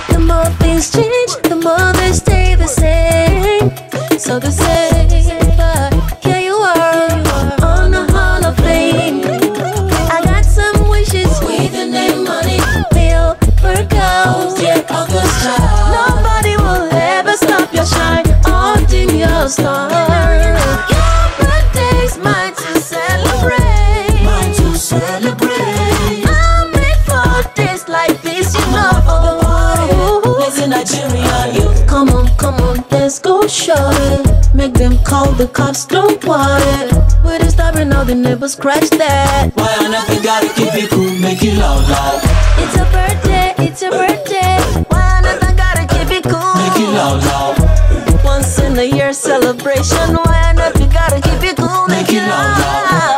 The more things change, the more they stay the same. So they say, but here you are on the Hall of Fame. I got some wishes with the name money, bill for girls, yeah, August child. Nobody will ever stop your shine or dim your star. Your birthday's mine to celebrate. Mine to celebrate. I'm made for days like this, you know. Listen, Nigeria, you. Come on, let's go short it. Make them call the cops, don't want it. With a stubborn, now they never scratch that. Why on earth you gotta keep it cool, make it loud, loud. It's a birthday, it's a birthday. Why on earth I gotta keep it cool? Make it loud, loud. Once in a year celebration. Why on earth you gotta keep it cool? Make it loud, loud.